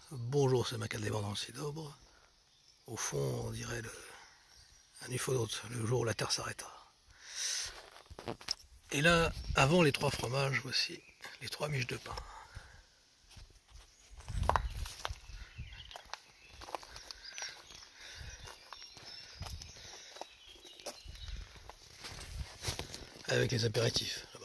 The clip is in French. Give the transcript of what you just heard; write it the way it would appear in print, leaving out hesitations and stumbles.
Bonjour, c'est Macadam dans le Cidobre. Au fond, on dirait un ufonaute, le jour où la Terre s'arrêta. Et là, avant les 3 fromages, voici les 3 miches de pain. Avec les apéritifs.